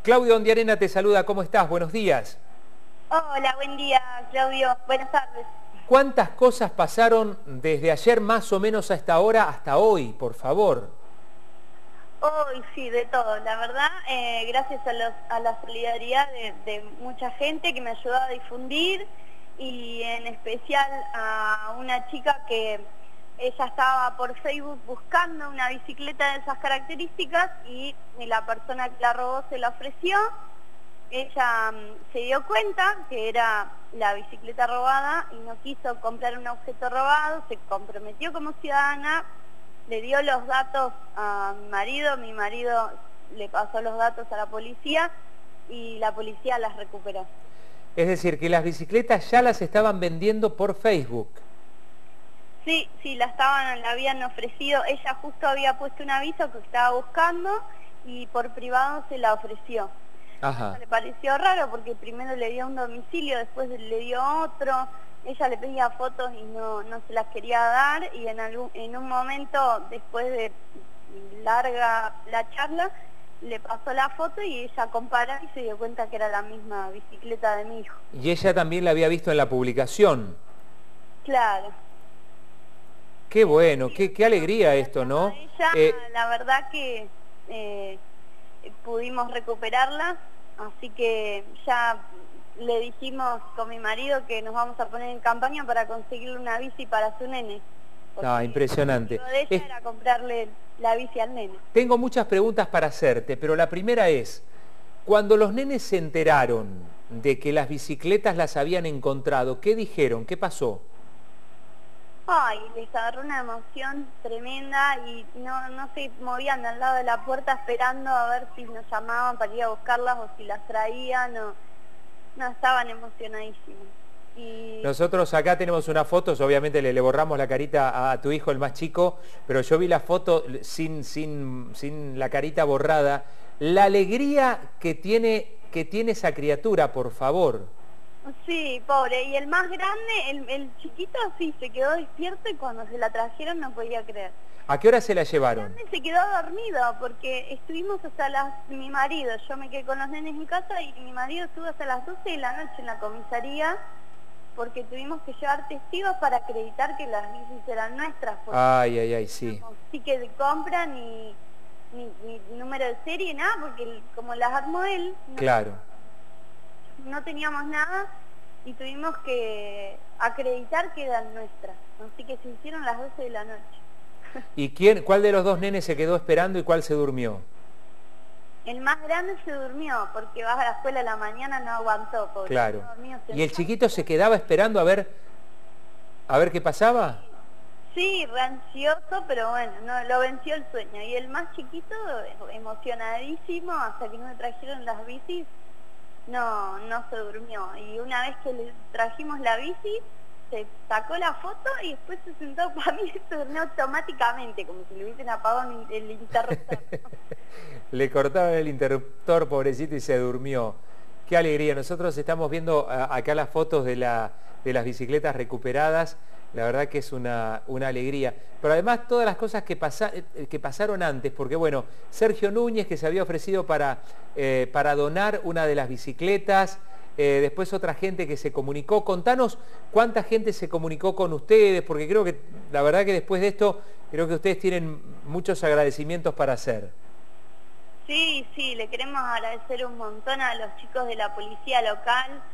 Claudio Ondiarena te saluda, ¿cómo estás? Buenos días. Hola, buen día, Claudio. Buenas tardes. ¿Cuántas cosas pasaron desde ayer más o menos a esta hora hasta hoy, por favor? Hoy sí, de todo. La verdad, gracias a la solidaridad de mucha gente que me ayudó a difundir y en especial a una chica que ella estaba por Facebook buscando una bicicleta de esas características y la persona que la robó se la ofreció. Ella se dio cuenta que era la bicicleta robada y no quiso comprar un objeto robado, se comprometió como ciudadana, le dio los datos a mi marido le pasó los datos a la policía y la policía las recuperó. Es decir, que las bicicletas ya las estaban vendiendo por Facebook. Sí, la habían ofrecido, ella justo había puesto un aviso que estaba buscando y por privado se la ofreció. Ajá. Le pareció raro porque primero le dio un domicilio, después le dio otro, ella le pedía fotos y no se las quería dar y en un momento, después de larga la charla, le pasó la foto y ella comparó y se dio cuenta que era la misma bicicleta de mi hijo. Y ella también la había visto en la publicación. Claro. Qué bueno, qué alegría esto, ¿no? Ella, la verdad que pudimos recuperarla, así que ya le dijimos con mi marido que nos vamos a poner en campaña para conseguirle una bici para su nene. Ah, impresionante. Lo de ella era comprarle la bici al nene. Tengo muchas preguntas para hacerte, pero la primera es, cuando los nenes se enteraron de que las bicicletas las habían encontrado, ¿qué dijeron? ¿Qué pasó? Ay, les agarró una emoción tremenda y no se movían al lado de la puerta esperando a ver si nos llamaban para ir a buscarlas o si las traían no, estaban emocionadísimos. Y nosotros acá tenemos unas fotos, obviamente le borramos la carita a tu hijo, el más chico, pero yo vi la foto sin la carita borrada. La alegría que tiene esa criatura, por favor. sí, pobre. Y el más grande, el chiquito, sí, se quedó despierto y cuando se la trajeron no podía creer. ¿A qué hora se la llevaron? El grande se quedó dormido porque estuvimos hasta mi marido, yo me quedé con los nenes en casa y mi marido estuvo hasta las 12 de la noche en la comisaría porque tuvimos que llevar testigos para acreditar que las bicis eran nuestras. Ay, sí. Ticket de compra ni número de serie, nada, porque como las armó él, claro, no teníamos nada y tuvimos que acreditar que eran nuestras. Así que se hicieron las 12 de la noche. ¿Y cuál de los dos nenes se quedó esperando y cuál se durmió? El más grande se durmió porque vas a la escuela a la mañana, no aguantó. Pobre. Claro. ¿Y el chiquito se quedaba esperando a ver qué pasaba? Sí, re ansioso, pero bueno, no, lo venció el sueño. Y el más chiquito, emocionadísimo, hasta que no le trajeron las bicis, no se durmió. Y una vez que le trajimos la bici, se sacó la foto y después se sentó para mí y se durmió automáticamente, como si le hubiesen apagado el interruptor. Le cortaron el interruptor, pobrecito, y se durmió. Qué alegría. Nosotros estamos viendo acá las fotos de las bicicletas recuperadas. La verdad que es una alegría. Pero además todas las cosas que pasaron antes, porque bueno, Sergio Núñez, que se había ofrecido para donar una de las bicicletas, después otra gente que se comunicó. Contanos cuánta gente se comunicó con ustedes, porque creo que la verdad que después de esto, creo que ustedes tienen muchos agradecimientos para hacer. Sí, le queremos agradecer un montón a los chicos de la policía local,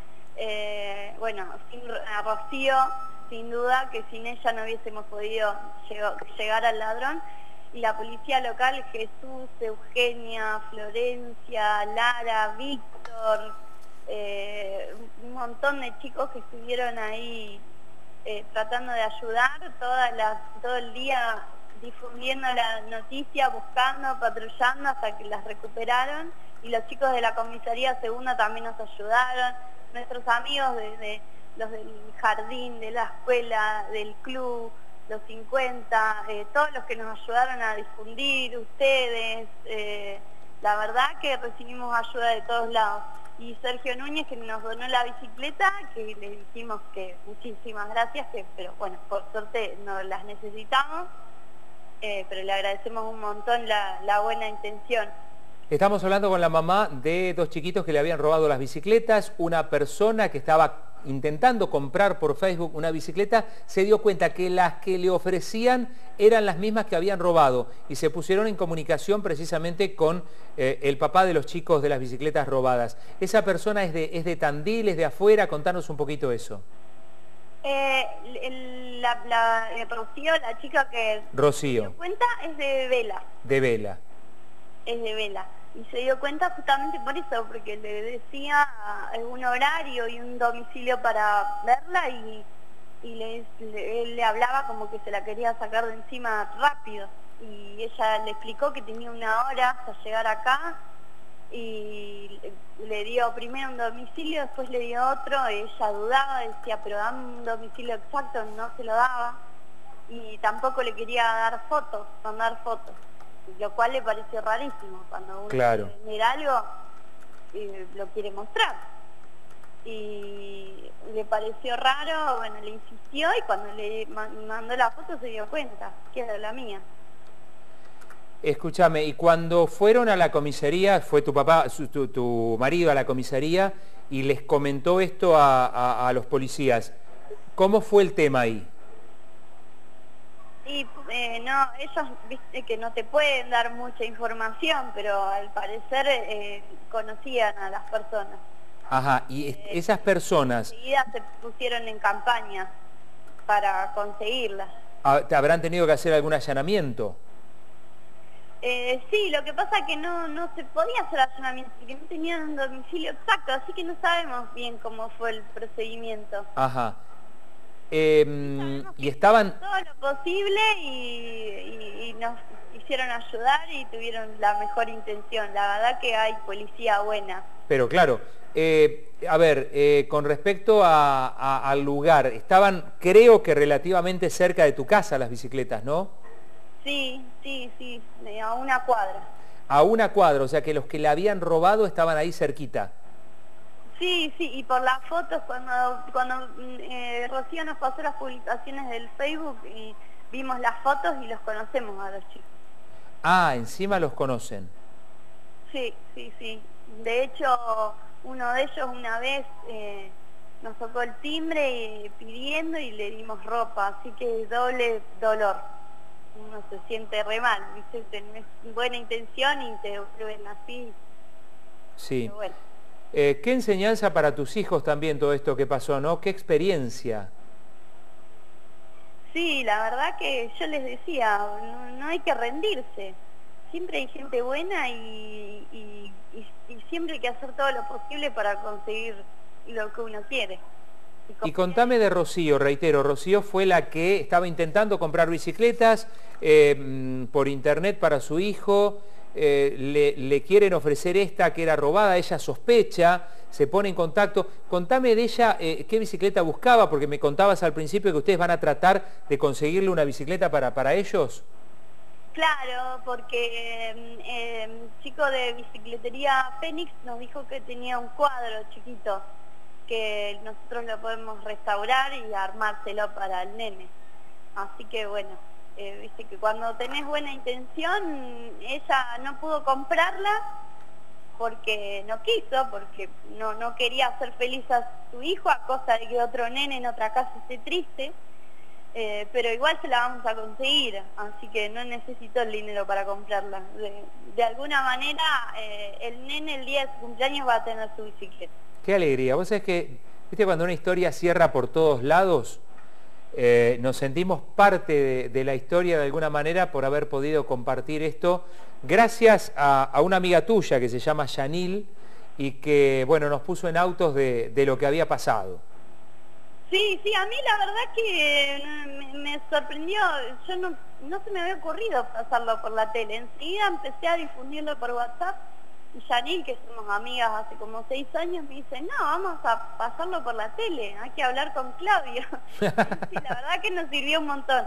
a Rocío, sin duda, que sin ella no hubiésemos podido llegar al ladrón, y la policía local, Jesús, Eugenia, Florencia, Lara, Víctor, un montón de chicos que estuvieron ahí tratando de ayudar todo el día difundiendo la noticia, buscando, patrullando hasta que las recuperaron, y los chicos de la comisaría segunda también nos ayudaron, nuestros amigos los del jardín, de la escuela, del club, los 50, todos los que nos ayudaron a difundir, ustedes, la verdad que recibimos ayuda de todos lados. Y Sergio Núñez, que nos donó la bicicleta, que le dijimos que muchísimas gracias, pero bueno, por suerte no las necesitamos, pero le agradecemos un montón la buena intención. Estamos hablando con la mamá de dos chiquitos que le habían robado las bicicletas. Una persona que estaba intentando comprar por Facebook una bicicleta se dio cuenta que las que le ofrecían eran las mismas que habían robado y se pusieron en comunicación precisamente con el papá de los chicos de las bicicletas robadas. Esa persona es de Tandil, es de afuera. Contanos un poquito eso. Rocío, la chica que Rocío. se dio cuenta, es de Vela. De Vela. Es de Vela. Y se dio cuenta justamente por eso, porque le decía un horario y un domicilio para verla y él le hablaba como que se la quería sacar de encima rápido. Y ella le explicó que tenía una hora hasta llegar acá y le dio primero un domicilio, después le dio otro. Ella dudaba, decía, pero dame un domicilio exacto, no se lo daba. Y tampoco le quería dar fotos, mandar fotos. Lo cual le pareció rarísimo, cuando uno quiere vender algo lo quiere mostrar. Y le pareció raro, bueno, le insistió y cuando le mandó la foto se dio cuenta que era la mía. Escúchame, y cuando fueron a la comisaría, fue tu papá, tu marido a la comisaría y les comentó esto a los policías, ¿cómo fue el tema ahí? Y no, ellos, viste que no te pueden dar mucha información, pero al parecer conocían a las personas. Ajá, y esas personas... Enseguida se pusieron en campaña para conseguirlas. ¿Te habrán tenido que hacer algún allanamiento? Sí, lo que pasa es que no se podía hacer allanamiento, porque no tenían un domicilio exacto, así que no sabemos bien cómo fue el procedimiento. Ajá. Y estaban... Todo lo posible y nos quisieron ayudar y tuvieron la mejor intención. La verdad que hay policía buena. Pero claro, a ver, con respecto al lugar, estaban creo que relativamente cerca de tu casa las bicicletas, ¿no? Sí, a una cuadra. A una cuadra, o sea que los que la habían robado estaban ahí cerquita. Sí, y por las fotos, cuando Rocío nos pasó las publicaciones del Facebook y vimos las fotos y los conocemos a los chicos. Ah, encima los conocen. Sí. De hecho, uno de ellos una vez nos tocó el timbre pidiendo y le dimos ropa, así que doble dolor. Uno se siente re mal, ¿viste? Tenés buena intención y te vuelven así. Sí. Pero bueno. ¿Qué enseñanza para tus hijos también todo esto que pasó, no? ¿Qué experiencia? Sí, la verdad que yo les decía, no hay que rendirse. Siempre hay gente buena y siempre hay que hacer todo lo posible para conseguir lo que uno quiere. Y contame de Rocío, reitero, Rocío fue la que estaba intentando comprar bicicletas por internet para su hijo. Le quieren ofrecer esta que era robada, ella sospecha, se pone en contacto. Contame de ella qué bicicleta buscaba, porque me contabas al principio que ustedes van a tratar de conseguirle una bicicleta para ellos. Claro, porque el chico de bicicletería Fénix nos dijo que tenía un cuadro chiquito, que nosotros lo podemos restaurar y armárselo para el nene. Así que bueno. Viste que cuando tenés buena intención, ella no pudo comprarla porque no quiso, porque no quería hacer feliz a su hijo a costa de que otro nene en otra casa esté triste, pero igual se la vamos a conseguir, así que no necesito el dinero para comprarla. De alguna manera, el nene el día de su cumpleaños va a tener su bicicleta. Qué alegría. Vos sabés que, viste, cuando una historia cierra por todos lados, nos sentimos parte de la historia de alguna manera por haber podido compartir esto gracias a una amiga tuya que se llama Yanil y que bueno nos puso en autos de lo que había pasado. Sí, a mí la verdad que me sorprendió, yo no se me había ocurrido pasarlo por la tele, enseguida empecé a difundirlo por WhatsApp. Y Yanil, que somos amigas hace como 6 años, me dice, no, vamos a pasarlo por la tele, hay que hablar con Claudio. Y la verdad que nos sirvió un montón.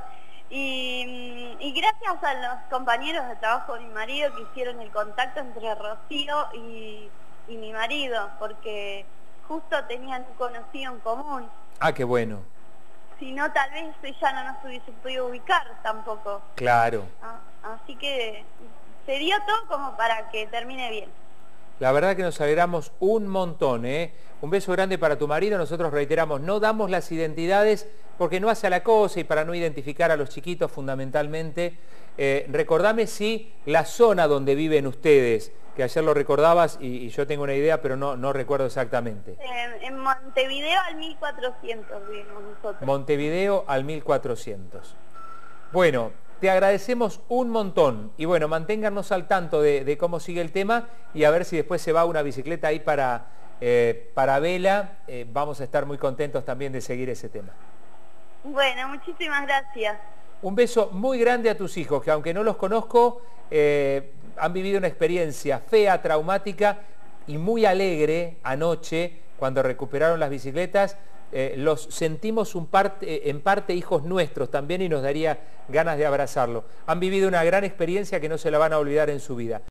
Y gracias a los compañeros de trabajo de mi marido que hicieron el contacto entre Rocío y mi marido, porque justo tenían un conocido en común. Ah, qué bueno. Si no, tal vez ella no nos hubiese podido ubicar tampoco. Claro. Así que se dio todo como para que termine bien. La verdad que nos alegramos un montón, ¿eh? Un beso grande para tu marido. Nosotros reiteramos, no damos las identidades porque no hace a la cosa y para no identificar a los chiquitos fundamentalmente. Recordame si la zona donde viven ustedes, que ayer lo recordabas y yo tengo una idea, pero no recuerdo exactamente. En Montevideo al 1400 vivimos nosotros. Montevideo al 1400. Bueno, te agradecemos un montón y bueno, manténgannos al tanto de cómo sigue el tema y a ver si después se va una bicicleta ahí para Vela. Vamos a estar muy contentos también de seguir ese tema. Bueno, muchísimas gracias. Un beso muy grande a tus hijos, que aunque no los conozco, han vivido una experiencia fea, traumática y muy alegre anoche cuando recuperaron las bicicletas. Los sentimos en parte hijos nuestros también y nos daría ganas de abrazarlo. Han vivido una gran experiencia que no se la van a olvidar en su vida.